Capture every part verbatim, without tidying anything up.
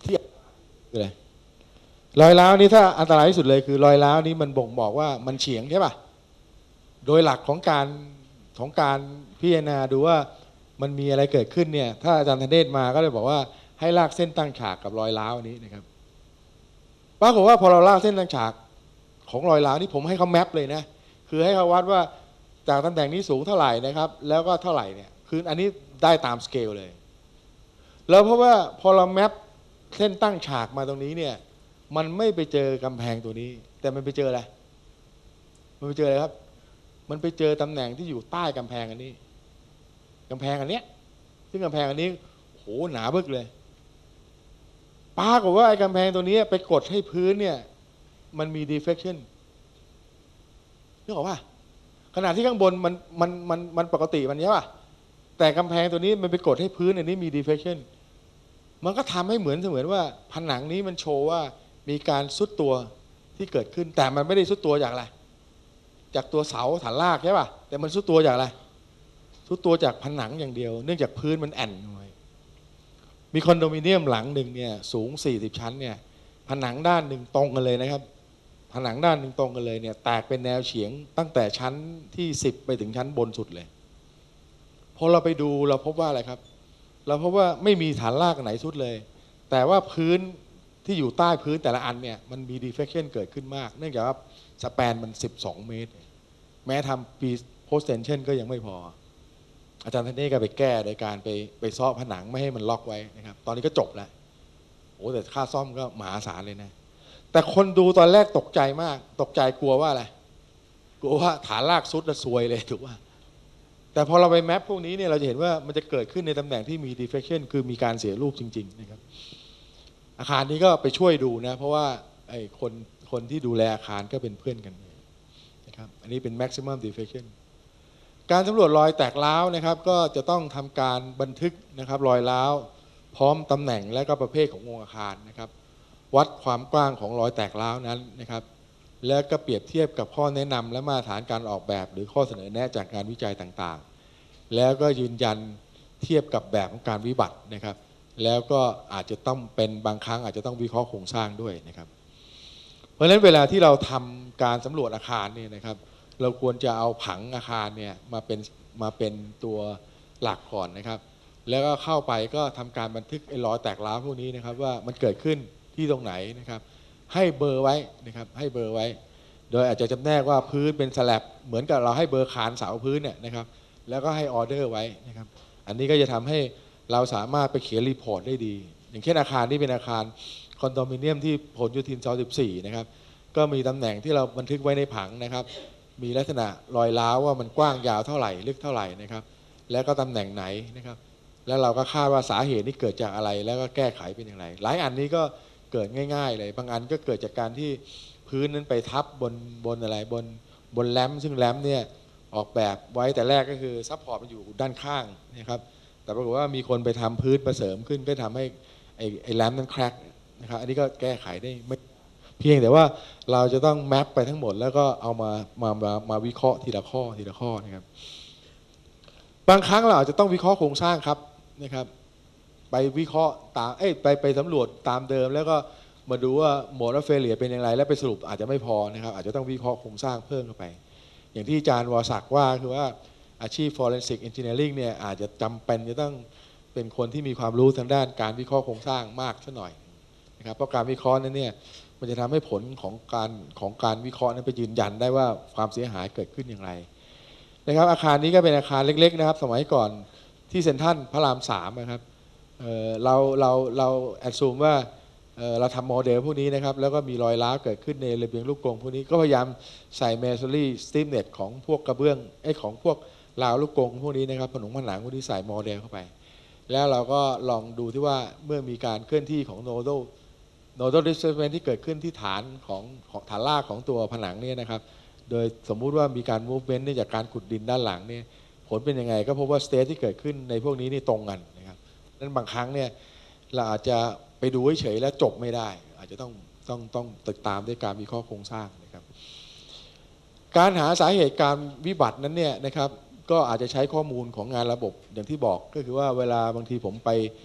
ที่คืออะไรรอยร้าวนี้ถ้าอันตรายที่สุดเลยคือรอยร้าวนี้มันบ่งบอกว่ามันเฉียงใช่ป่ะโดยหลักของการของการพิจารณาดูว่ามันมีอะไรเกิดขึ้นเนี่ยถ้าอาจารย์ธเนศมาก็เลยบอกว่าให้ลากเส้นตั้งฉากกับรอยร้าวนี้นะครับปรากฏว่าพอเราลากเส้นตั้งฉากของรอยร้าวนี่ผมให้เขาแมปเลยนะคือให้เขาวัดว่าจากตำแหน่งนี้สูงเท่าไหร่นะครับแล้วก็เท่าไหร่เนี่ยคืออันนี้ได้ตามสเกลเลยแล้วเพราะว่าพอเราแมปเส้นตั้งฉากมาตรงนี้เนี่ยมันไม่ไปเจอกำแพงตัวนี้แต่มันไปเจออะไรมันไปเจออะไรครับมันไปเจอตำแหน่งที่อยู่ใต้กำแพงอันนี้กำแพงอันเนี้ยซึ่งกำแพงอันนี้โหหนาบึกเลยปรากฏว่าไอ้กำแพงตัวนี้ไปกดให้พื้นเนี่ยมันมี deflection นึกออกป่ะขณะที่ข้างบนมันมันมันมันปกติมันเนี้ยป่ะแต่กำแพงตัวนี้มันไปกดให้พื้นอันนี้มี deflection มันก็ทำให้เหมือนเสมือนว่าผนังนี้มันโชว์ว่ามีการซุดตัวที่เกิดขึ้นแต่มันไม่ได้ซุดตัวจากอะไรจากตัวเสาฐานรากใช่ป่ะแต่มันซุดตัวจากอะไรซุดตัวจากผนังอย่างเดียวเนื่องจากพื้นมันแอนไว้มีคอนโดมิเนียมหลังหนึ่งเนี่ยสูงสี่สิบชั้นเนี่ยผนังด้านหนึ่งตรงกันเลยนะครับผนังด้านหนึ่งตรงกันเลยเนี่ยแตกเป็นแนวเฉียงตั้งแต่ชั้นที่สิบไปถึงชั้นบนสุดเลยพอเราไปดูเราพบว่าอะไรครับเราพบว่าไม่มีฐานรากไหนสุดเลยแต่ว่าพื้นที่อยู่ใต้พื้นแต่ละอันเนี่ยมันมี deflection เกิดขึ้นมากเนื่องจากว่าสแปนมันสิบสองเมตรแม้ทำ post tension ก็ยังไม่พออาจารย์ท่านนี้ก็ไปแก้โดยการไปไปซ้อผนังไม่ให้มันล็อกไว้นะครับตอนนี้ก็จบแล้วโอ้แต่ค่าซ่อมก็มหาศาลเลยนะแต่คนดูตอนแรกตกใจมากตกใจกลัวว่าอะไรกลัวว่าฐานรากซุดแล้วซวยเลยถูกป่ะแต่พอเราไปแมปพวกนี้เนี่ยเราจะเห็นว่ามันจะเกิดขึ้นในตำแหน่งที่มี deflection คือมีการเสียรูปจริงๆนะครับอาคารนี้ก็ไปช่วยดูนะเพราะว่าไอ้คนคนที่ดูแลอาคารก็เป็นเพื่อนกันนะครับอันนี้เป็น maximum deflection การสำรวจรอยแตกร้าวนะครับก็จะต้องทำการบันทึกนะครับรอยร้าวพร้อมตำแหน่งและก็ประเภทขององค์อาคารนะครับวัดความกว้างของรอยแตกร้าวนั้นนะครับแล้วก็เปรียบเทียบกับข้อแนะนำและมาตรฐานการออกแบบหรือข้อเสนอแนะจากงานวิจัยต่างๆแล้วก็ยืนยันเทียบกับแบบของการวิบัตินะครับแล้วก็อาจจะต้องเป็นบางครั้งอาจจะต้องวิเคราะห์โครงสร้างด้วยนะครับเพราะฉะนั้นเวลาที่เราทำการสำรวจอาคารเนี่ยนะครับเราควรจะเอาผังอาคารเนี่ยมาเป็นมาเป็นตัวหลักก่อนนะครับแล้วก็เข้าไปก็ทำการบันทึกไอ้รอยแตกร้าวพวกนี้นะครับว่ามันเกิดขึ้นที่ตรงไหนนะครับให้เบอร์ไว้นะครับให้เบอร์ไว้โดยอาจจะจำแนกว่าพื้นเป็นสแลบเหมือนกับเราให้เบอร์คานเสาพื้นเนี่ยนะครับแล้วก็ให้ออเดอร์ไว้นะครับอันนี้ก็จะทำให้เราสามารถไปเขียนรีพอร์ตได้ดีอย่างเช่นอาคารที่เป็นอาคารคอนโดมิเนียมที่ผลโยธินซอยสิบสี่นะครับก็มีตำแหน่งที่เราบันทึกไว้ในผังนะครับมีลักษณะรอยร้าวว่ามันกว้างยาวเท่าไหร่ลึกเท่าไหร่นะครับแล้วก็ตำแหน่งไหนนะครับแล้วเราก็คาดว่าสาเหตุนี้เกิดจากอะไรแล้วก็แก้ไขเป็นอย่างไรหลายอันนี้ก็เกิดง่ายๆเลยบางอันก็เกิดจากการที่พื้นนั้นไปทับบนบนอะไรบนบนแรมซึ่งแรมเนี่ยออกแบบไว้แต่แรกก็คือซัพพอร์ตมันอยู่ด้านข้างนะครับแต่ปรากฏว่ามีคนไปทำพื้นมาเสริมขึ้นก็ทำให้ไอ้ไอ้แรมนั้นแครกนะครับอันนี้ก็แก้ไขได้ไม่เพียงแต่ว่าเราจะต้องแมปไปทั้งหมดแล้วก็เอามามามามาวิเคราะห์ทีละข้อทีละข้อนะครับบางครั้งเราอาจจะต้องวิเคราะห์โครงสร้างครับนะครับไปวิเคราะห์ตามเอ้ยไปไปสำรวจตามเดิมแล้วก็มาดูว่าโหมดและเฟลเลียเป็นอย่างไรแล้วไปสรุปอาจจะไม่พอนะครับอาจจะต้องวิเคราะห์โครงสร้างเพิ่มเข้าไปอย่างที่อาจารย์วรศักดิ์ว่าคือว่าอาชีพ forensic engineering เนี่ยอาจจะจำเป็นจะต้องเป็นคนที่มีความรู้ทางด้านการวิเคราะห์โครงสร้างมากสักหน่อยนะครับเพราะการวิเคราะห์นั้นเนี่ยมันจะทำให้ผลของการของการวิเคราะห์นั้นไปยืนยันได้ว่าความเสียหายเกิดขึ้นอย่างไรนะครับอาคารนี้ก็เป็นอาคารเล็กๆนะครับสมัยก่อนที่เซ็นทรัลพระรามสามนะครับ เ, เราเราเราแอดซูมว่า เ, เราทำโมเดลพวกนี้นะครับแล้วก็มีรอยร้าวเกิดขึ้นในระเบียงลูกกรงพวกนี้ก็พยายามใส่เมสซอรี่สตีมเน็ตของพวกกระเบื้องไอ้ของพวกราวลูกกรงพวกนี้นะครับผนังผนังพวกนี้ใส่โมเดลเข้าไปแล้วเราก็ลองดูที่ว่าเมื่อมีการเคลื่อนที่ของโนโดโนโดดิสเพลสเมนท์ที่เกิดขึ้นที่ฐานของของฐานรากของตัวผนังนี่นะครับโดยสมมุติว่ามีการมูฟเมนต์เนื่องจากการขุดดินด้านหลังนี่ผลเป็นยังไงก็พบว่าสเตทที่เกิดขึ้นในพวกนี้นี่ตรงกันนะครับนั้นบางครั้งเนี่ยเราอาจจะไปดูเฉยๆแล้วจบไม่ได้อาจจะต้องต้องต้องติดตามด้วยการวิเคราะห์โครงสร้างนะครับการหาสาเหตุการวิบัตินั้นเนี่ยนะครับก็อาจจะใช้ข้อมูลของงานระบบอย่างที่บอกก็คือว่าเวลาบางทีผมไป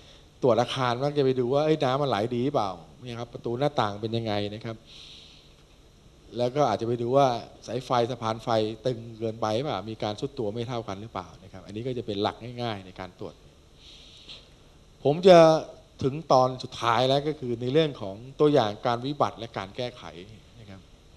ตรวจอาคารมักจะไปดูว่าน้ำมันไหลดีเปล่าเนี่ยครับประตูหน้าต่างเป็นยังไงนะครับแล้วก็อาจจะไปดูว่าสายไฟสะพานไฟตึงเกินไปเปล่ามีการทรุดตัวไม่เท่ากันหรือเปล่านะครับอันนี้ก็จะเป็นหลักง่ายๆในการตรวจผมจะถึงตอนสุดท้ายแล้วก็คือในเรื่องของตัวอย่างการวิบัติและการแก้ไขนะครับ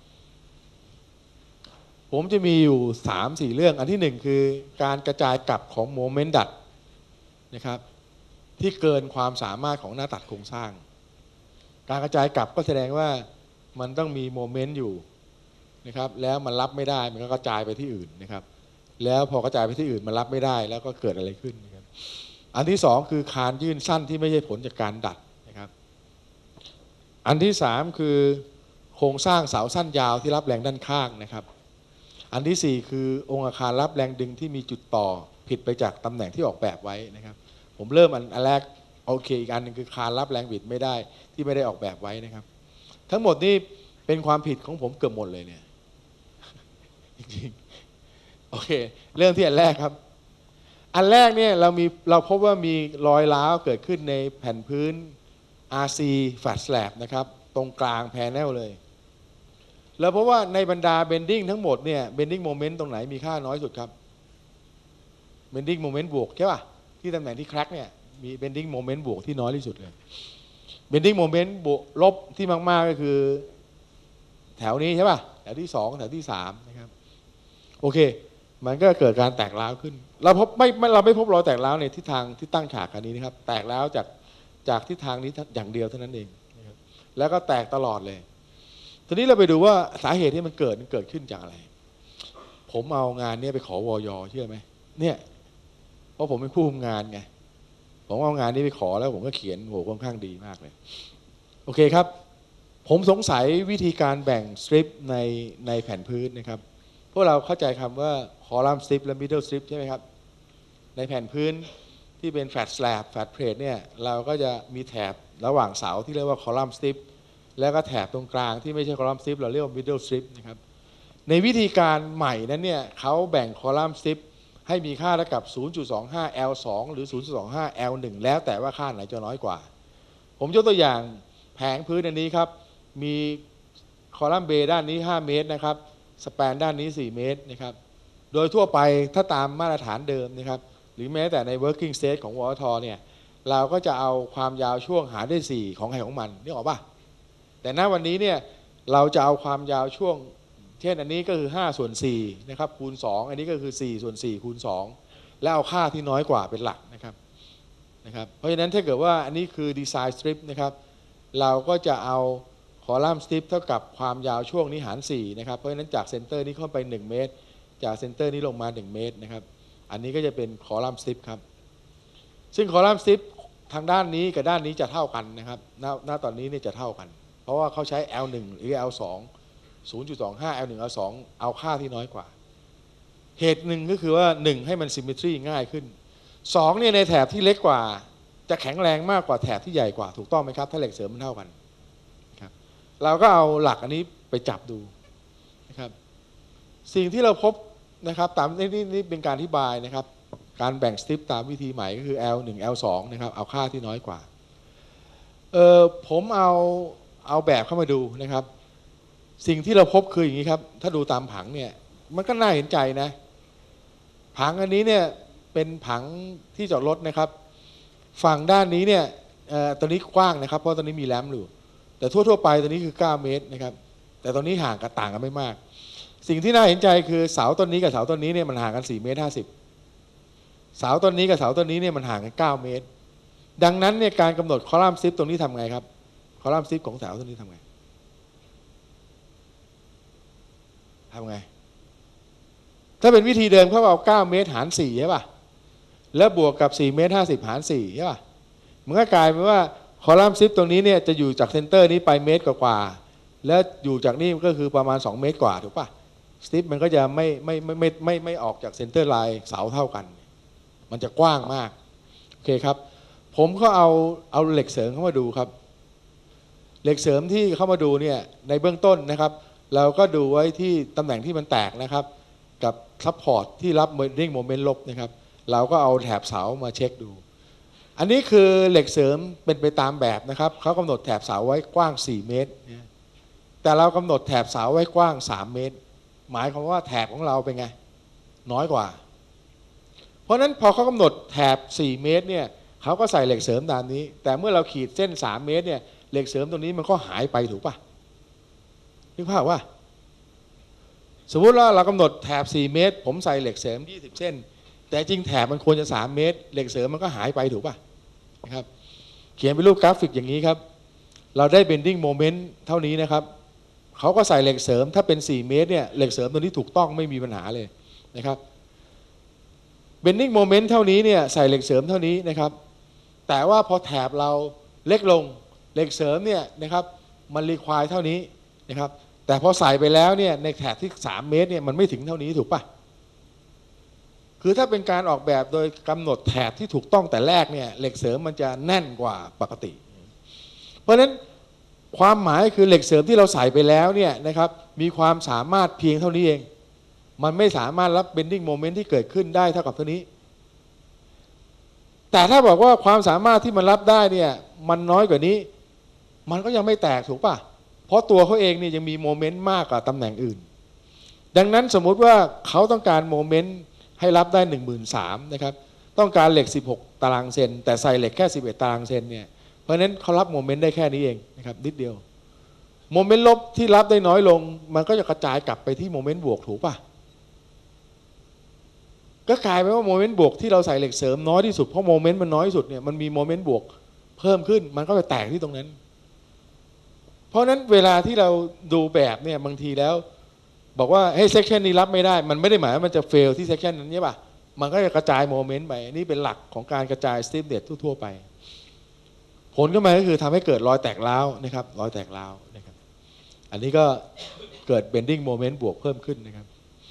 ผมจะมีอยู่ สามสี่ เรื่องอันที่หนึ่งคือการกระจายกลับของโมเมนต์ดัดนะครับที่เกินความสามารถของหน้าตัดโครงสร้างการกระจายกลับก็แสดงว่ามันต้องมีโมเมนต์อยู่นะครับแล้วมันรับไม่ได้มันก็กระจายไปที่อื่นนะครับแล้วพอกระจายไปที่อื่นมันรับไม่ได้แล้วก็เกิดอะไรขึ้นนะครับอันที่สองคือคานยื่นสั้นที่ไม่ใช่ผลจากการดัดนะครับอันที่สามคือโครงสร้างเสาสั้นยาวที่รับแรงด้านข้างนะครับอันที่สี่คือองค์อาคารรับแรงดึงที่มีจุดต่อผิดไปจากตำแหน่งที่ออกแบบไว้นะครับผมเริ่มอันแรกโอเคอีกอันนึงคือคานรับแรงบิดไม่ได้ที่ไม่ได้ออกแบบไว้นะครับทั้งหมดนี่เป็นความผิดของผมเกือบหมดเลยเนี่ยจริงๆโอเคเรื่องที่อันแรกครับอันแรกเนี่ยเรามีเราพบว่ามีรอยร้าวเกิดขึ้นในแผ่นพื้น อาร์ ซี Flat Slab นะครับตรงกลางแพนเนลเลยแล้วเพราะว่าในบรรดา bending ทั้งหมดเนี่ย bending moment ตรงไหนมีค่าน้อยสุดครับ bending moment บวกใช่ป่ะที่ตำแหน่งที่ crack เนี่ยมี bending moment บวกที่น้อยที่สุดเลย bending moment บวกลบที่มากๆก็คือแถวนี้ใช่ป่ะแถวที่สองแถวที่สามนะครับโอเคมันก็เกิดการแตกร้าวขึ้นเราพบไม่เราไม่พบรอยแตกร้าวในทิศทางที่ตั้งฉากกันนี้นะครับแตกร้าวจากจากทิศทางนี้อย่างเดียวเท่านั้นเองนะครับแล้วก็แตกตลอดเลยทีนี้เราไปดูว่าสาเหตุที่มันเกิดมันเกิดขึ้นจากอะไรผมเอางานนี้ไปขอวย.เชื่อไหมเนี่ยเพราะผมเป็นผู้คุมงานไงผมเอางานนี้ไปขอแล้วผมก็เขียนโหค่อนข้างดีมากเลยโอเคครับผมสงสัยวิธีการแบ่งสตริปในในแผ่นพื้นนะครับพวกเราเข้าใจคำว่าคอลัมน์สตริปและมิดเดิลสตริปใช่ไหมครับในแผ่นพื้นที่เป็นแฟลตสแลบแฟลตเพลทเนี่ยเราก็จะมีแถบระหว่างเสาที่เรียกว่าคอลัมน์สตริปแล้วก็แถบตรงกลางที่ไม่ใช่คอลัมน์สตริปเราเรียกว่ามิดเดิลสตริปนะครับในวิธีการใหม่นั้นเนี่ยเขาแบ่งคอลัมน์สตริปให้มีค่าเท่ากับ ศูนย์จุดสองห้า แอล สอง หรือ ศูนย์จุดสองห้า แอล หนึ่ง แล้วแต่ว่าค่าไหนจะน้อยกว่าผมยกตัวอย่างแผงพื้นอันนี้ครับมีคอลัมน์เบด้านนี้ห้าเมตรนะครับสแปนด้านนี้สี่เมตรนะครับโดยทั่วไปถ้าตามมาตรฐานเดิมนะครับหรือแม้แต่ใน working state ของวทเนี่ยเราก็จะเอาความยาวช่วงหารด้วยสี่ของใครของมันนี่ออกป่ะแต่ณวันนี้เนี่ยเราจะเอาความยาวช่วงเช่นอันนี้ก็คือห้าส่วนสี่นะครับคูณสองอันนี้ก็คือสี่ส่วนสี่คูณสองแล้วเอาค่าที่น้อยกว่าเป็นหลักนะครับนะครับเพราะฉะนั้นถ้าเกิดว่าอันนี้คือ design strip นะครับเราก็จะเอาคอลัมน์สตริปเท่ากับความยาวช่วงนี้หารสี่นะครับเพราะฉะนั้นจากเซนเตอร์นี้เข้าไปหนึ่งเมตรจากเซนเตอร์นี้ลงมาหนึ่งเมตรนะครับอันนี้ก็จะเป็นคอลัมน์สตริปครับซึ่งคอลัมน์สตริปทางด้านนี้กับด้านนี้จะเท่ากันนะครับณณตอนนี้นี่จะเท่ากันเพราะว่าเขาใช้ แอล หนึ่ง หรือ แอล สอง ศูนย์จุดสองห้า แอล หนึ่ง แอล สอง เอาค่าที่น้อยกว่าเหตุหนึ่งก็คือว่าหนึ่งให้มันซิมเมตรีง่ายขึ้นสองเนี่ยในแถบที่เล็กกว่าจะแข็งแรงมากกว่าแถบที่ใหญ่กว่าถูกต้องไหมครับถ้าเหล็กเสริมมันเท่ากันครับเราก็เอาหลักอันนี้ไปจับดูนะครับสิ่งที่เราพบนะครับตามนี่นี่เป็นการอธิบายนะครับการแบ่งสตริปตามวิธีใหม่ก็คือ แอล หนึ่ง แอล สอง นะครับเอาค่าที่น้อยกว่าเออผมเอาเอาแบบเข้ามาดูนะครับสิ่งที่เราพบคืออย่างนี้ครับถ้าดูตามผังเนี่ยมันก็น่าเห็นใจนะผังอันนี้เนี่ยเป็นผังที่จอดรถนะครับฝั่งด้านนี้เนี่ยตอนนี้กว้างนะครับเพราะตอนนี้มีแรมอยู่แต่ทั่วๆไปตอนนี้คือเก้าเมตรนะครับแต่ตอนนี้ห่างกันต่างกันไม่มากสิ่งที่น่าเห็นใจคือเสาต้นนี้กับเสาต้นนี้เนี่ยมันห่างกันสี่เมตรห้าสิบเสาต้นนี้กับเสาต้นนี้เนี่ยมันห่างกันเก้าเมตรดังนั้นเนี่ยการกำหนดคอลัมน์สตริปตรงนี้ทำไงครับคอลัมน์สตริปของเสาต้นนี้ทำไงทำไงถ้าเป็นวิธีเดิมเขาเอาเก้าเมตรหารสี่ใช่ป่ะแล้วบวกกับสี่เมตรห้าสิบหารสี่ใช่ป่ะมันก็กลายเป็นว่าคอลัมน์สตริปตรงนี้เนี่ยจะอยู่จากเซนเตอร์นี้ไปเมตรกว่าแล้วอยู่จากนี่ก็คือประมาณสองเมตรกว่าถูกป่ะสตริปมันก็จะไม่ไม่ไม่ไม่ไม่ไม่ออกจากเซนเตอร์ไลน์เสาเท่ากันมันจะกว้างมากโอเคครับผมก็เอาเอาเหล็กเสริมเข้ามาดูครับเหล็กเสริมที่เข้ามาดูเนี่ยในเบื้องต้นนะครับเราก็ดูไว้ที่ตำแหน่งที่มันแตกนะครับกับซัพพอร์ตที่รับเบนดิ้งโมเมนต์ลบนะครับเราก็เอาแถบเสามาเช็คดูอันนี้คือเหล็กเสริมเป็นไปตามแบบนะครับเขากำหนดแถบเสาไว้กว้างสี่เมตรแต่เรากำหนดแถบเสาไว้กว้างสามเมตรหมายความว่าแถบของเราเป็นไงน้อยกว่าเพราะนั้นพอเขากำหนดแถบสี่เมตรเนี่ยเขาก็ใส่เหล็กเสริมตามนี้แต่เมื่อเราขีดเส้นสามเมตรเนี่ยเหล็กเสริมตรงนี้มันก็หายไปถูกปะนึกภาพว่าสมมุติว่าเรากำหนดแถบสี่เมตรผมใส่เหล็กเสริมยี่สิบเส้นแต่จริงแถบมันควรจะสามเมตรเหล็กเสริมมันก็หายไปถูกปะนะครับเขียนเป็นรูปกราฟิกอย่างนี้ครับเราได้ bending moment เท่านี้นะครับเขาก็ใส่เหล็กเสริมถ้าเป็นสี่เมตรเนี่ยเหล็กเสริมตัวนี้ถูกต้องไม่มีปัญหาเลยนะครับ bending moment เท่านี้เนี่ยใส่เหล็กเสริมเท่านี้นะครับแต่ว่าพอแถบเราเล็กลงเหล็กเสริมเนี่ยนะครับมันรีควายเท่านี้นะครับแต่พอใส่ไปแล้วเนี่ยในแถบที่สามเมตรเนี่ยมันไม่ถึงเท่านี้ถูกปะคือถ้าเป็นการออกแบบโดยกำหนดแถบที่ถูกต้องแต่แรกเนี่ยเหล็กเสริมมันจะแน่นกว่าปกติเพราะฉะนั้นความหมายคือเหล็กเสริมที่เราใส่ไปแล้วเนี่ยนะครับมีความสามารถเพียงเท่านี้เองมันไม่สามารถรับ bending moment ที่เกิดขึ้นได้เท่ากับเท่านี้แต่ถ้าบอกว่าความสามารถที่มันรับได้เนี่ยมันน้อยกว่านี้มันก็ยังไม่แตกถูกป่ะเพราะตัวเขาเองเนี่ยยังมีโมเมนต์มากกว่าตำแหน่งอื่นดังนั้นสมมุติว่าเขาต้องการโมเมนต์ให้รับได้ หนึ่งหมื่นสามพัน นะครับต้องการเหล็กสิบหกตารางเซนแต่ใส่เหล็กแค่สิบเอ็ดตารางเซนเนี่ยเพราะฉะนั้นเขารับโมเมนต์ได้แค่นี้เองนะครับนิดเดียวโมเมนต์ลบที่รับได้น้อยลงมันก็จะกระจายกลับไปที่โมเมนต์บวกถูกป่ะก็กลายเป็นว่าโมเมนต์บวกที่เราใส่เหล็กเสริมน้อยที่สุดเพราะโมเมนต์มันน้อยที่สุดเนี่ยมันมีโมเมนต์บวกเพิ่มขึ้นมันก็ไปแตกที่ตรงนั้นเพราะนั้นเวลาที่เราดูแบบเนี่ยบางทีแล้วบอกว่าเฮ้ยเซกชันนี้รับไม่ได้มันไม่ได้หมายว่ามันจะเฟลที่เซกชันนั้นใช่ป่ะมันก็จะกระจายโมเมนต์ไปนี่เป็นหลักของการกระจายสตีฟเน็ตทั่วๆไปผลก็มาก็คือทำให้เกิดรอยแตกร้าวนะครับรอยแตกร้าวนะครับอันนี้ก็เกิด bending moment บวกเพิ่มขึ้นนะครับ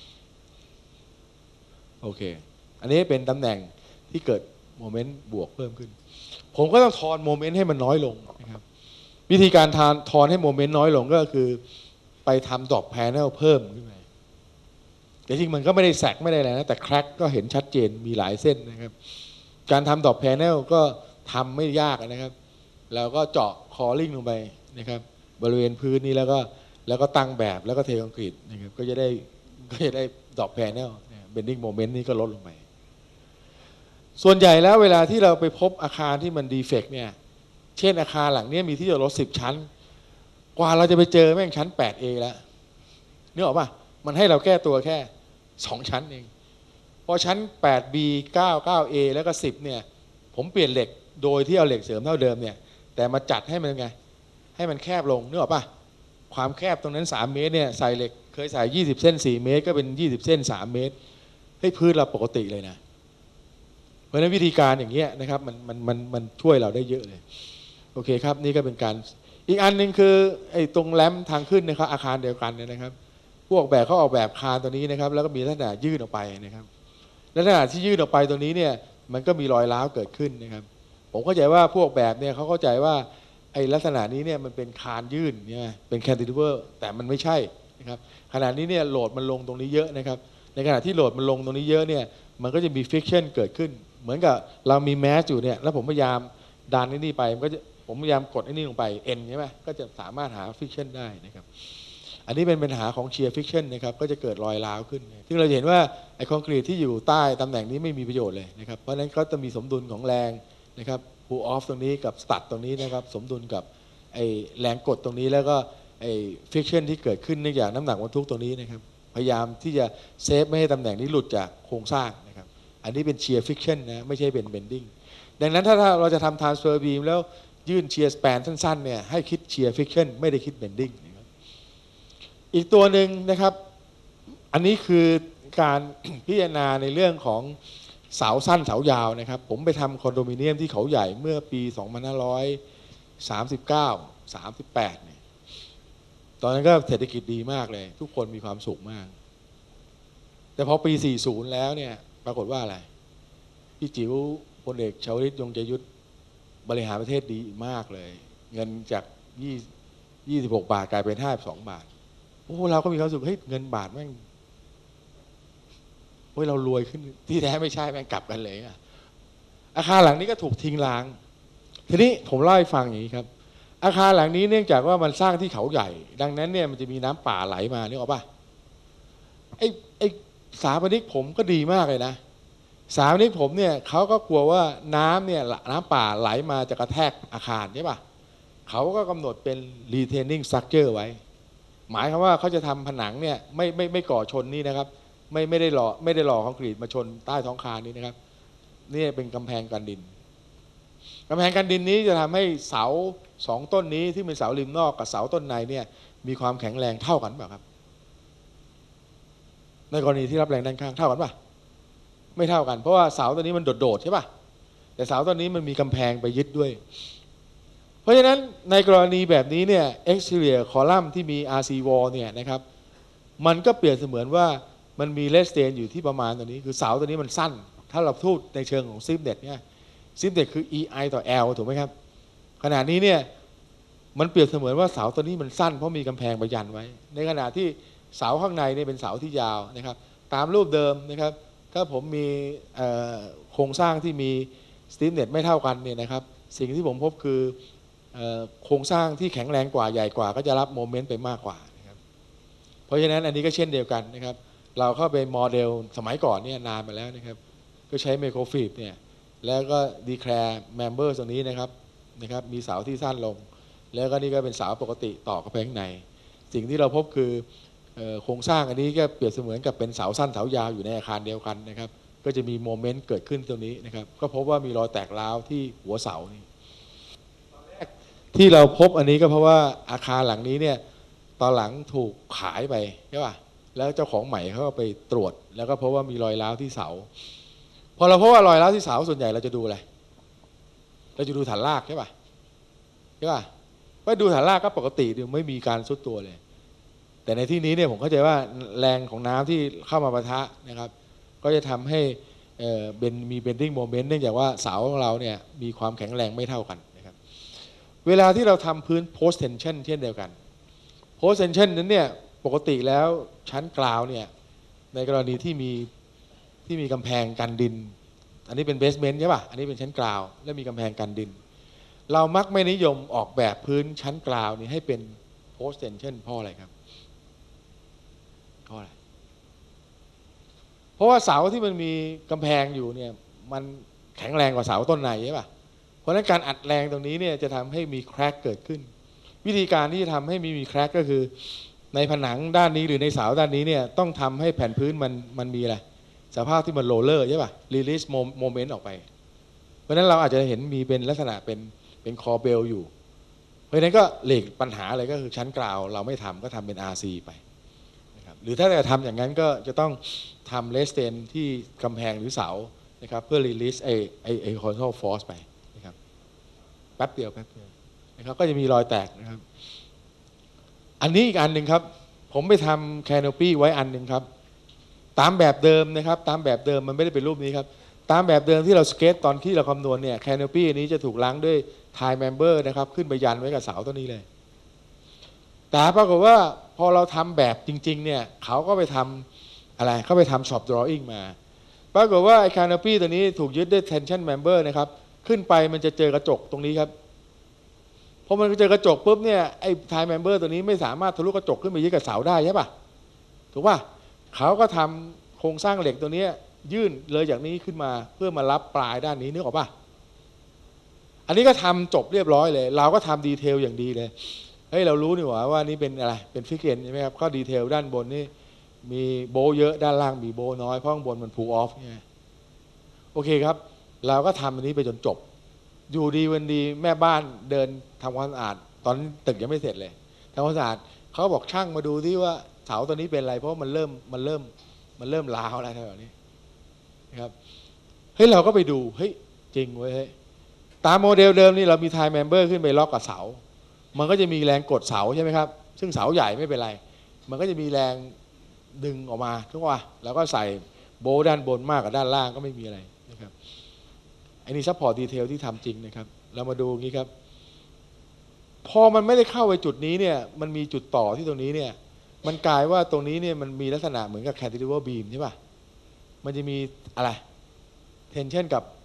โอเคอันนี้เป็นตำแหน่งที่เกิดโมเมนต์บวกเพิ่มขึ้นผมก็ต้องทอนโมเมนต์ให้มันน้อยลงนะครับวิธีการทอนทอนให้โมเมนต์น้อยลงก็คือไปทำดอกแพนเนลเพิ่มขึ้นมาแต่จริงมันก็ไม่ได้แสกไม่ได้อะไรนะแต่แคร็กก็เห็นชัดเจนมีหลายเส้นนะครับการทำดอกแพนเนลก็ทำไม่ยากนะครับแล้วก็เจาะคอลิ่งลงไปนะครับบริเวณพื้นนี้แล้วก็แล้วก็ตั้งแบบแล้วก็เทคอนกรีตนะครับก็จะได้ก็จะได้ดอกแพนเนลbending moment นี้ก็ลดลงไปส่วนใหญ่แล้วเวลาที่เราไปพบอาคารที่มันดีเฟกต์เนี่ยเช่นอาคารหลังนี้มีที่จอดรถสิบชั้นกว่าเราจะไปเจอแม่งชั้น แปดเอ แล้วนึกออกป่ะมันให้เราแก้ตัวแค่สองชั้นเองพอชั้น แปดบี เก้า เก้าเอ แล้วก็สิบเนี่ยผมเปลี่ยนเหล็กโดยที่เอาเหล็กเสริมเท่าเดิมเนี่ยแต่มาจัดให้มันไงให้มันแคบลงนึกออกป่ะความแคบตรงนั้นสามเมตรเนี่ยใส่เหล็กเคยใส่ยี่สิบเส้นสี่เมตรก็เป็นยี่สิบเส้นสามเมตรให้พื้นเราปกติเลยนะเพราะฉะนั้นวิธีการอย่างเงี้ยนะครับมันมันมันมันช่วยเราได้เยอะเลยโอเคครับนี่ก็เป็นการอีกอันหนึ่งคือไอ้ตรงแรมทางขึ้นนะครับอาคารเดียวกันเนี่ยนะครับพวกแบบเขาออกแบบคานตัวนี้นะครับแล้วก็มีลักษณะยื่นออกไปนะครับลักษณะที่ยื่นออกไปตรงนี้เนี่ยมันก็มีรอยร้าวเกิดขึ้นนะครับผมเข้าใจว่าพวกแบบเนี่ยเขาเข้าใจว่าไอ้ลักษณะนี้เนี่ยมันเป็นคานยื่นเนี่ยเป็นแคนติลิเวอร์แต่มันไม่ใช่นะครับขณะนี้เนี่ยโหลดมันลงตรงนี้เยอะนะครับในขณะที่โหลดมันลงตรงนี้เยอะเนี่ยมันก็จะมีฟิกชันเกิดขึ้นเหมือนกับเรามีแมสอยู่เนี่ยแล้วผมพยายามดันไอ้นี่ไปมันก็จะผมพยายามกดไอ้นี่ลงไปเอ็นใช่ไหมก็จะสามารถหาฟิกชันได้นะครับอันนี้เป็นปัญหาของเชียร์ฟิกชันนะครับก็จะเกิดรอยร้าวขึ้นซึ่งเราเห็นว่าไอ้คอนกรีตที่อยู่ใต้ตำแหน่งนี้ไม่มีประโยชน์เลยนะครับเพราะฉะนั้นก็จะมีสมดุลของแรงนะครับพูลออฟตรงนี้กับสตัดตรงนี้นะครับสมดุลกับไอ้แรงกดตรงนี้แล้วก็ไอ้ฟิกชันที่เกิดขึ้นเนื่องจากน้ำหนักบรรทุกตรงนี้นะครับพยายามที่จะเซฟไม่ให้ตำแหน่งนี้หลุดจากโครงสร้างนะครับอันนี้เป็นเชียร์ฟิกชันนะไม่ใช่เป็นเบนดิ้งดังนั้นถ้าเราจะทำทรานสเฟอร์บีมแล้วยื่นเชียร์สแปนสั้นๆเนี่ยให้คิดเชียร์ฟิกชันไม่ได้คิดเบนดิ้งนะครับอีกตัวหนึ่งนะครับอันนี้คือการพิจารณาในเรื่องของเสาสั้นเสายาวนะครับผมไปทำคอนโดมิเนียมที่เขาใหญ่เมื่อปีสองพันห้าร้อยสามสิบเก้า สามสิบแปดเนี่ยตอนนั้นก็เศรษฐกิจดีมากเลยทุกคนมีความสุขมากแต่พอปีสี่สิบแล้วเนี่ยปรากฏว่าอะไรพี่จิ๋วพลเอกชวลิตยงใจยุทธบริหารประเทศดีมากเลยเงินจากยี่สิบหกบาทกลายเป็นห้าสิบสองบาทโอ้เราก็มีความสุขเฮ้ยเงินบาทแม่งโอ้ยเรารวยขึ้นที่แท้ไม่ใช่แม่งกลับกันเลยอะอาคารหลังนี้ก็ถูกทิ้งร้างทีนี้ผมเล่าให้ฟังอย่างนี้ครับอาคารหลังนี้เนื่องจากว่ามันสร้างที่เขาใหญ่ดังนั้นเนี่ยมันจะมีน้ำป่าไหลมานึกออกปะไอ้ไอ้สถาปนิกผมก็ดีมากเลยนะสถาปนิกผมเนี่ยเขาก็กลัวว่าน้ำเนี่ยน้ำป่าไหลมาจะกระแทกอาคารใช่ปะเขาก็กำหนดเป็น retaining structure ไว้หมายความว่าเขาจะทำผนังเนี่ยไม่ไม่ไม่ก่อชนนี่นะครับไม่ไม่ได้หล่อไม่ได้หล่อคอนกรีตมาชนใต้ท้องคานนี้นะครับนี่เป็นกำแพงกันดินกำแพงกันดินนี้จะทำให้เสาสองต้นนี้ที่เป็นเสาริมนอกกับเสาต้นในเนี่ยมีความแข็งแรงเท่ากันเปล่าครับในกรณีที่รับแรงด้านข้างเท่ากันป่ะไม่เท่ากันเพราะว่าเสาตัวนี้มันโดดๆใช่ป่ะแต่เสาตัวนี้มันมีกำแพงไปยึดด้วยเพราะฉะนั้นในกรณีแบบนี้เนี่ย exterior column ที่มี อาร์ ซี wall เนี่ยนะครับมันก็เปรียบเสมือนว่ามันมีเลสเตนอยู่ที่ประมาณตัวนี้คือเสาตัวนี้มันสั้นถ้าเราพูดในเชิงของซิมเน็ตเนี่ยซิมเน็ตคือ อี ไอ ต่อ L ถูกไหมครับขณะนี้เนี่ยมันเปรียบเสมือนว่าเสาตัวนี้มันสั้นเพราะมีกำแพงไปยันไว้ในขณะที่เสาข้างในเนี่ยเป็นเสาที่ยาวนะครับตามรูปเดิมนะครับถ้าผมมีโครงสร้างที่มีสตีมเน็ตไม่เท่ากันเนี่ยนะครับสิ่งที่ผมพบคือโครงสร้างที่แข็งแรงกว่าใหญ่กว่าก็จะรับโมเมนต์ไปมากกว่านะครับเพราะฉะนั้นอันนี้ก็เช่นเดียวกันนะครับเราเข้าไปโมเดลสมัยก่อนเนี่ยนานมาแล้วนะครับก็ใช้ไมโครฟิบเนี่ยแล้วก็ดีแคลร์เมมเบอร์ตรงนี้นะครับนะครับมีเสาที่สั้นลงแล้วก็นี่ก็เป็นเสาปกติต่อเข้าไปข้างในสิ่งที่เราพบคือโครงสร้างอันนี้ก็เปรียบเสมือนกับเป็นเสาสั้นเสายาวอยู่ในอาคารเดียวกันนะครับก็จะมีโมเมนต์เกิดขึ้นตรงนี้นะครับก็พบว่ามีรอยแตกร้าวที่หัวเสานี่ที่เราพบอันนี้ก็เพราะว่าอาคารหลังนี้เนี่ยตอนหลังถูกขายไปใช่ป่ะแล้วเจ้าของใหม่เขาก็ไปตรวจแล้วก็พบว่ามีรอยร้าวที่เสาพอเราพบว่ารอยร้าวที่เสาส่วนใหญ่เราจะดูอะไรเราจะดูฐานรากใช่ป่ะใช่ป่ะว่าดูฐานรากก็ปกติดูไม่มีการทรุดตัวเลยแต่ในที่นี้เนี่ยผมเข้าใจว่าแรงของน้ำที่เข้ามาปะทะนะครับก็จะทำให้เป็นมีเบนดิ้งโมเมนต์เนื่องจากว่าเสาของเราเนี่ยมีความแข็งแรงไม่เท่ากันนะครับเวลาที่เราทำพื้น post tension เช่นเดียวกัน post tension นั้นเนี่ยปกติแล้วชั้นกราวเนี่ยในกรณีที่มีที่มีกำแพงกันดินอันนี้เป็นเบสเมนต์ใช่ป่ะอันนี้เป็นชั้นกราวและมีกำแพงกันดินเรามักไม่นิยมออกแบบพื้นชั้นกราวนี้ให้เป็น post tension เพราะอะไรครับเพราะอะไรเพราะว่าเสาที่มันมีกำแพงอยู่เนี่ยมันแข็งแรงกว่าเสาต้นในใช่ป่ะเพราะฉะนั้นการอัดแรงตรงนี้เนี่ยจะทำให้มีแครกเกิดขึ้นวิธีการที่จะทำให้มีมีแครกก็คือในผนังด้านนี้หรือในเสาด้านนี้เนี่ยต้องทำให้แผ่นพื้นมันมันมีอะไรสภาพที่มันโรลเลอร์ใช่ป่ะรีลิสโมเมนต์ออกไปเพราะฉะนั้นเราอาจจะเห็นมีเป็นลักษณะเป็นเป็นคอเบลอยู่เพราะฉะนั้นก็หลีกปัญหาอะไรก็คือชั้นกราวเราไม่ทำก็ทำเป็น อาร์ ซี ไปนะครับหรือถ้าจะทำอย่างนั้นก็จะต้องทำเลสเตนที่กำแพงหรือเสานะครับเพื่อรีลิสไอไอไอคอนโทรลฟอร์สไปนะครับแป๊บเดียวแป๊บเดียวนะครับก็จะมีรอยแตกนะครับอันนี้อีกอันหนึ่งครับผมไปทำแคนโนปี้ไว้อันหนึ่งครับตามแบบเดิมนะครับตามแบบเดิมมันไม่ได้เป็นรูปนี้ครับตามแบบเดิมที่เราสเก็ตตอนที่เราคำนวณเนี่ยแคนโนปี้นี้จะถูกล้างด้วยไทม์เมมเบอร์นะครับขึ้นไปยันไว้กับเสาตัวนี้เลยแต่ปรากฏว่าพอเราทำแบบจริงๆเนี่ยเขาก็ไปทำอะไรเขาไปทำช็อปดรออิ่งมาปรากฏว่าไอ้แคนโนปี้ตัวนี้ถูกยึดด้วย tension member นะครับขึ้นไปมันจะเจอกระจกตรงนี้ครับพอมันเจอกระจกปุ๊บเนี่ยไอ้ไทม์เมมเบอร์ตัวนี้ไม่สามารถทะลุกระจกขึ้นไปยึดกับเสาได้ใช่ป่ะถูกป่ะเขาก็ทำโครงสร้างเหล็กตัวนี้ยื่นเลยจากนี้ขึ้นมาเพื่อมารับปลายด้านนี้นึกออกป่ะอันนี้ก็ทำจบเรียบร้อยเลยเราก็ทำดีเทลอย่างดีเลยเฮ้ยเรารู้นี่หว่าว่านี่เป็นอะไรเป็นฟิกเกนใช่ไหมครับก็ดีเทลด้านบนนี่มีโบเยอะด้านล่างมีโบน้อยเพราะข้างบนมันพูลออฟไงโอเคครับเราก็ทำอันนี้ไปจนจบอยู่ดีวันดีแม่บ้านเดินทำความสะอาดตอนตึกยังไม่เสร็จเลยทำความสะอาดเขาบอกช่างมาดูที่ว่าเสาตัวนี้เป็นอะไรเพราะมันเริ่มมันเริ่มมันเริ่มล้าวอะไรแบบนี้นะครับเฮ้ยเราก็ไปดูเฮ้ยจริงเว้ยเฮ้ยตามโมเดลเดิมนี่เรามีไทม์เมมเบอร์ขึ้นไปล็อกกับเสามันก็จะมีแรงกดเสาใช่ไหมครับซึ่งเสาใหญ่ไม่เป็นไรมันก็จะมีแรงดึงออกมาทุกว่าแล้วก็ใส่โบด้านบนมากกว่าด้านล่างก็ไม่มีอะไรนะครับอันนี้ซัพพอร์ตดีเทลที่ทำจริงนะครับเรามาดูงี้ครับพอมันไม่ได้เข้าไปจุดนี้เนี่ยมันมีจุดต่อที่ตรงนี้เนี่ยมันกลายว่าตรงนี้เนี่ยมันมีลักษณะเหมือนกับ cantilever beam ใช่ป่ะมันจะมีอะไร tension กับ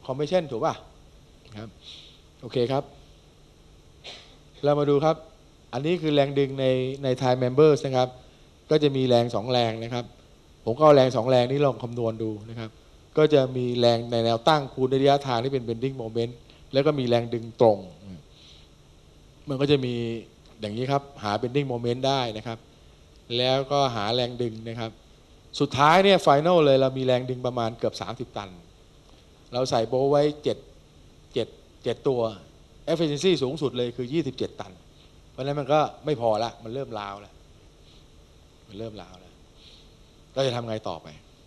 คอมเพรสชันถูกป่ะครับโอเคครับเรามาดูครับอันนี้คือแรงดึงในใน Time Members นะครับก็จะมีแรงสองแรงนะครับผมก็เอาแรงสองแรงนี้ลองคำนวณดูนะครับก็จะมีแรงในแนวตั้งคูณระยะทางที่เป็น bending moment แล้วก็มีแรงดึงตรงมันก็จะมีอย่างนี้ครับหา bending moment ได้นะครับแล้วก็หาแรงดึงนะครับสุดท้ายเนี่ยไฟนอลเลยเรามีแรงดึงประมาณเกือบสามสิบตันเราใส่โบไว้เจ็ด เจ็ด เจ็ดตัว efficiency สูงสุดเลยคือยี่สิบเจ็ดตันเพราะฉะนั้นมันก็ไม่พอละมันเริ่มล้าวแล้วมันเริ่มล้าวแล้วเราจะทำไงต่อไป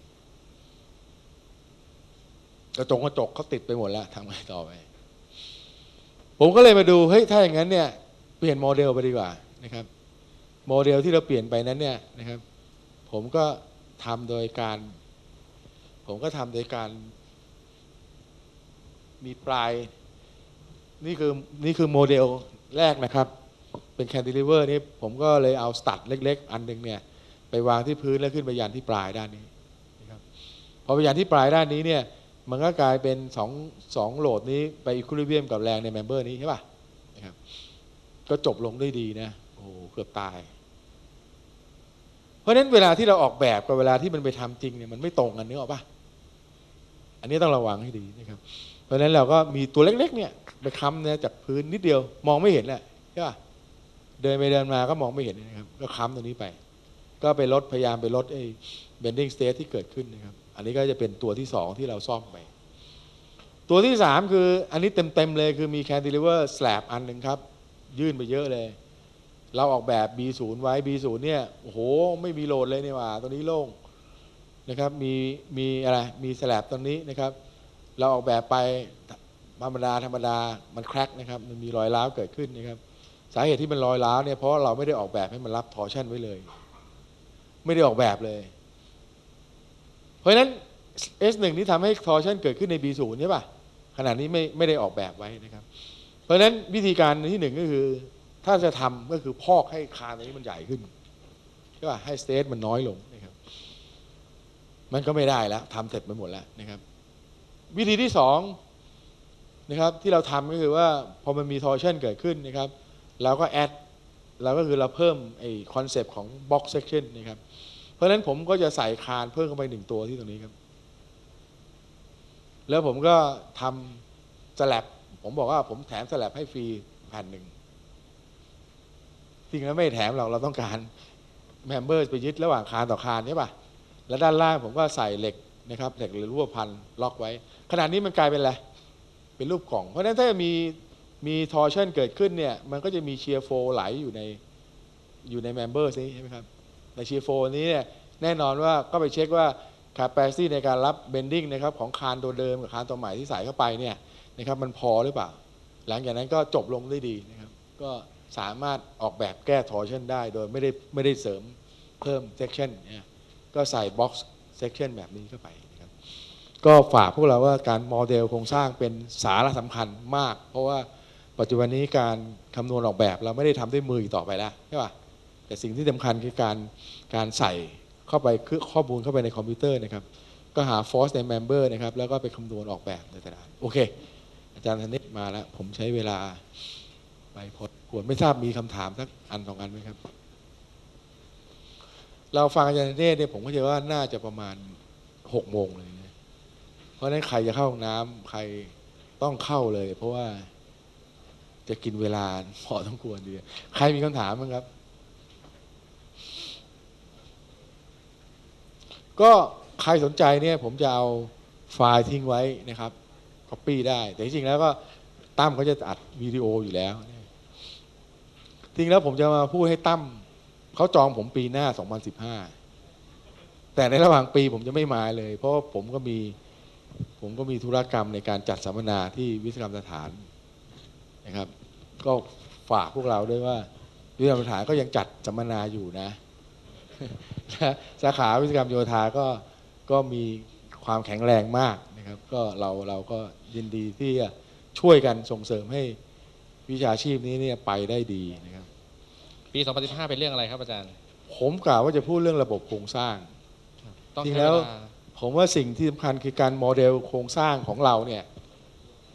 กระจกกระจกเขาติดไปหมดแล้วทำไงต่อไปผมก็เลยมาดูเฮ้ยถ้าอย่างนั้นเนี่ยเปลี่ยนโมเดลไปดีกว่านะครับโมเดลที่เราเปลี่ยนไปนั้นเนี่ยนะครับผมก็ทำโดยการผมก็ทำโดยการมีปลายนี่คือนี่คือโมเดลแรกนะครับเป็นแคนติลิเวอร์นี่ผมก็เลยเอาสตัดเล็กๆอันนึงเนี่ยไปวางที่พื้นแล้วขึ้นไปยันที่ปลายด้านนี้นะครับพอไปยันที่ปลายด้านนี้เนี่ยมันก็กลายเป็นสอง สองโหลดนี้ไปอีควิลิเบียมกับแรงในเมมเบอร์นี้ใช่ป่ะนะครับก็จบลงได้ดีนะโอ้โหเกือบตายเพราะฉะนั้นเวลาที่เราออกแบบกับเวลาที่มันไปทำจริงเนี่ยมันไม่ตรงกันนึกออกป่ะอันนี้ต้องระวังให้ดีนะครับเพราะฉะนั้นเราก็มีตัวเล็กๆเนี่ยไปค้ำเนี่ยจากพื้นนิดเดียวมองไม่เห็นแหละใช่ป่ะเดินไปเดินมาก็มองไม่เห็นนะครับก็ค้ำตรงนี้ไปก็ไปลดพยายามไปลดไอ้ bending state ที่เกิดขึ้นนะครับอันนี้ก็จะเป็นตัวที่สองที่เราซ่อมไปตัวที่สามคืออันนี้เต็มๆเลยคือมี cantilever slab อันหนึ่งครับยื่นไปเยอะเลยเราออกแบบ บี ศูนย์ ไว้ บี ศูนย์ เนี่ยโอ้โหไม่มีโหลดเลยนี่หว่าตัวนี้โล่งนะครับมีมีอะไรมีสแลบตรงนี้นะครับเราออกแบบไปธรรมดาธรรมดามันแคร็กนะครับมันมีรอยร้าวเกิดขึ้นนะครับสาเหตุที่มันรอยร้าวเนี่ยเพราะเราไม่ได้ออกแบบให้มันรับทอร์ชั่นไว้เลยไม่ได้ออกแบบเลยเพราะฉะนั้น เอส หนึ่ง ที่ทำให้ทอร์ชั่นเกิดขึ้นใน บี ศูนย์ ใช่ป่ะขณะนี้ไม่ไม่ได้ออกแบบไว้นะครับเพราะฉะนั้นวิธีการที่หนึ่งก็คือถ้าจะทำก็คือพอกให้คานตรงนี้มันใหญ่ขึ้นใช่ป่ะให้สเตทมันน้อยลงนะครับมันก็ไม่ได้แล้วทำเสร็จไปหมดแล้วนะครับวิธีที่สองนะครับที่เราทำก็คือว่าพอมันมีทอร์ชั่นเกิดขึ้นนะครับเราก็แอดเราก็คือเราเพิ่มไอ้คอนเซปต์ของ box section นะครับเพราะฉะนั้นผมก็จะใส่คานเพิ่มเข้าไปหนึ่งตัวที่ตรงนี้ครับแล้วผมก็ทำสแลบผมบอกว่าผมแถมสแลบให้ฟรีแผ่นหนึ่งจริงแล้วไม่แถมเราเราต้องการแมมเบอร์ไปยึดระหว่างคานต่อคานใช่ป่ะแล้วด้านล่างผมก็ใส่เหล็กนะครับเหล็กหรือรูปพันล็อกไว้ขนาดนี้มันกลายเป็นอะไรเป็นรูปกล่องเพราะฉะนั้นถ้ามีมีทอร์ชั่นเกิดขึ้นเนี่ยมันก็จะมีเชียร์โฟไหลอยู่ในอยู่ในแมมเบอร์นี้ใช่ไหมครับในเชียร์โฟนี้เนี่ยแน่นอนว่าก็ไปเช็คว่า capacity ในการรับ bending นะครับของคานตัวเดิมกับคานตัวใหม่ที่ใส่เข้าไปเนี่ยนะครับมันพอหรือเปล่าหลังจากนั้นก็จบลงได้ดีนะครับก็สามารถออกแบบแก้ทอร์ชั่นได้โดยไม่ได้ไม่ได้เสริมเพิ่ม section เนี่ยก็ใส่ box section แบบนี้เข้าไปนะครับก็ฝากพวกเราว่าการโมเดลโครงสร้างเป็นสาระสำคัญมากเพราะว่าปัจจุบันนี้การคำนวณออกแบบเราไม่ได้ทำด้วยมืออีกต่อไปแล้วใช่ป่ะแต่สิ่งที่สำคัญคือการการใส่เข้าไปคือข้อมูลเข้าไปในคอมพิวเตอร์นะครับก็หา force ใน member นะครับแล้วก็ไปคำนวณออกแบบในแต่ละโอเคอาจารย์ธเนศมาแล้วผมใช้เวลาไปพอควรไม่ทราบมีคำถามสักอันสองอันไหมครับเราฟังอาจารย์ธเนศเนี่ยผมก็จะว่าน่าจะประมาณหกโมงเลยนะเพราะฉะนั้นใครจะเข้าห้องน้ำใครต้องเข้าเลยเพราะว่าจะกินเวลาพอต้องควรดีใครมีคำถามบ้างครับก็ใครสนใจเนี่ยผมจะเอาไฟล์ทิ้งไว้นะครับ copy ได้แต่จริงๆแล้วก็ตั้มเขาจะอัดวิดีโออยู่แล้วจริงแล้วผมจะมาพูดให้ตั้มเขาจองผมปีหน้าสองพันสิบห้าแต่ในระหว่างปีผมจะไม่มาเลยเพราะผมก็มีผมก็มีธุรกรรมในการจัดสัมมนาที่วิศวกรรมสถานนะครับก็ฝากพวกเราด้วยว่าวิศวกรรมสถานก็ยังจัดสัมมนาอยู่นะสาขาวิศวกรรมโยธาก็ก็มีความแข็งแรงมากนะครับก็เราเราก็ยินดีที่จะช่วยกันส่งเสริมให้วิชาชีพนี้เนี่ยไปได้ดีนะครับปีสองพันสิบห้าเป็นเรื่องอะไรครับอาจารย์ผมกล่าวว่าจะพูดเรื่องระบบโครงสร้างจริงแล้วผมว่าสิ่งที่สำคัญคือการโมเดลโครงสร้างของเราเนี่ย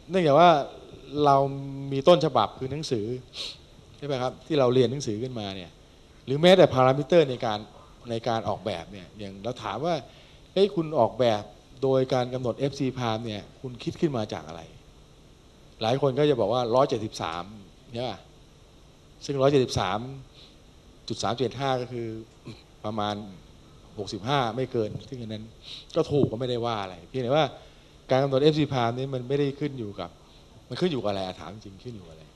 เนื่องจากว่าเรามีต้นฉบับคือหนังสือใช่ไหมครับที่เราเรียนหนังสือขึ้นมาเนี่ยหรือแม้แต่พารามิเตอร์ในการในการออกแบบเนี่ยอย่างเราถามว่าเฮ้ยคุณออกแบบโดยการกำหนด เอฟ ซี Prime เนี่ยคุณคิดขึ้นมาจากอะไรหลายคนก็จะบอกว่าหนึ่งร้อยเจ็ดสิบสามใช่ป่ะซึ่งหนึ่งร้อยเจ็ดสิบสามจุดสามเจ็ดห้าก็คือประมาณหกสิบห้าไม่เกินซึ่งอันนั้นก็ถูกก็ไม่ได้ว่าอะไรเพียงแต่ว่าการกำหนด เอฟ ซี Prime นี่มันไม่ได้ขึ้นอยู่กับมันขึ้นอยู่กับอะไรถามจริงขึ้นอยู่กับอะไร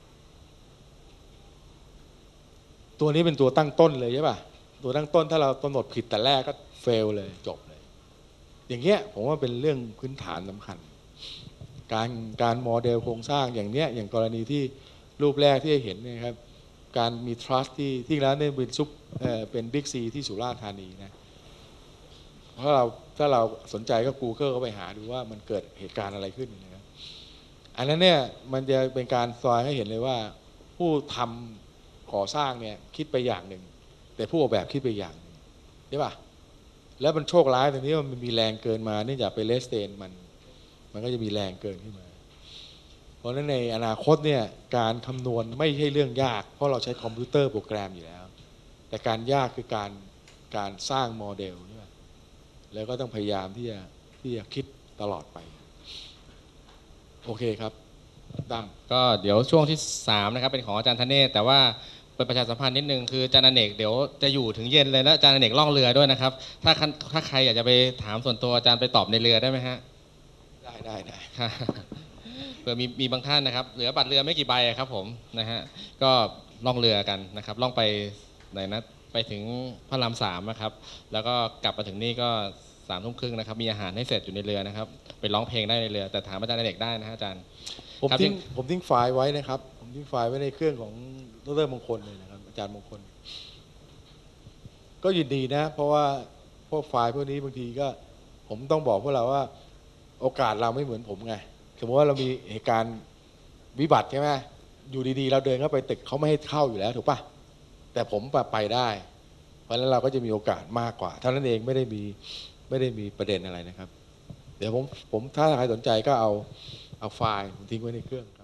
ตัวนี้เป็นตัวตั้งต้นเลยใช่ป่ะตัวตั้งต้นถ้าเรากำหนดผิดแต่แรกก็เฟลเลยจบเลยอย่างเงี้ยผมว่าเป็นเรื่องพื้นฐานสำคัญการการโมเดลโครงสร้างอย่างเนี้ยอย่างกรณีที่รูปแรกที่เห็นเนี่ยครับการมี trust ที่ที่แล้วเนี่ยเป็นซุปเอ่อเป็นบิ๊กซีที่สุราษฎร์ธานีนะเพราะเราถ้าเราสนใจก็ Google ก็ไปหาดูว่ามันเกิดเหตุการณ์อะไรขึ้นนะครับอันนั้นเนี่ยมันจะเป็นการซอยให้เห็นเลยว่าผู้ทำก่อสร้างเนี่ยคิดไปอย่างหนึ่งแต่ผู้ออกแบบคิดไปอย่างหนึ่งใช่ป่ะแล้วมันโชคร้ายตรงนี้มันมีแรงเกินมาเนื่องจากไปเลสเตนมันมันก็จะมีแรงเกินขึ้นมาเพราะฉะนั้นในอนาคตเนี่ยการคำนวณไม่ใช่เรื่องยากเพราะเราใช้คอมพิวเตอร์โปรแกรมอยู่แล้วแต่การยากคือการการสร้างโมเดลใช่ป่ะแล้วก็ต้องพยายามที่จะที่จะคิดตลอดไปโอเคครับตั้มก็เดี๋ยวช่วงที่สามนะครับเป็นของอาจารย์ธเนศแต่ว่าเป็นประชาสัมพันธ์นิดนึงคืออาจารย์อเนกเดี๋ยวจะอยู่ถึงเย็นเลยแล้วอาจารย์อเนกล่องเรือด้วยนะครับถ้าคันถ้าใครอยากจะไปถามส่วนตัวอาจารย์ไปตอบในเรือได้ไหมฮะได้ได้ได้เผื่อมีมีบางท่านนะครับเหลือบัตรเรือไม่กี่ใบอะครับผมนะฮะก็ล่องเรือกันนะครับล่องไปไหนนะไปถึงพระรามสามนะครับแล้วก็กลับมาถึงนี่ก็สามทุ่มครึ่งนะครับมีอาหารให้เสร็จอยู่ในเรือนะครับไปร้องเพลงได้ในเรือแต่ถามอาจารย์อเนกได้นะฮะอาจารย์ผมทิ้งผมทิ้งไฟล์ไว้นะครับผมทิ้งไฟล์ไว้ในเครื่องของดรมงคลเลยนะครับอาจารย์มงคลก็ยินดีนะเพราะว่าพวกไฟล์พวกนี้บางทีก็ผมต้องบอกพวกเราว่าโอกาสเราไม่เหมือนผมไงสมมติว่าเรามีเหตุการณ์วิบัติใช่ไหมอยู่ดีๆเราเดินเข้าไปตึกเขาไม่ให้เข้าอยู่แล้วถูกปะแต่ผมไปได้เพราะฉะนั้นเราก็จะมีโอกาสมากกว่าเท่านั้นเองไม่ได้มีไม่ได้มีประเด็นอะไรนะครับเดี๋ยวผมผมถ้าใครสนใจก็เอาเอาไฟล์ผมทิ้งไว้ในเครื่องครับ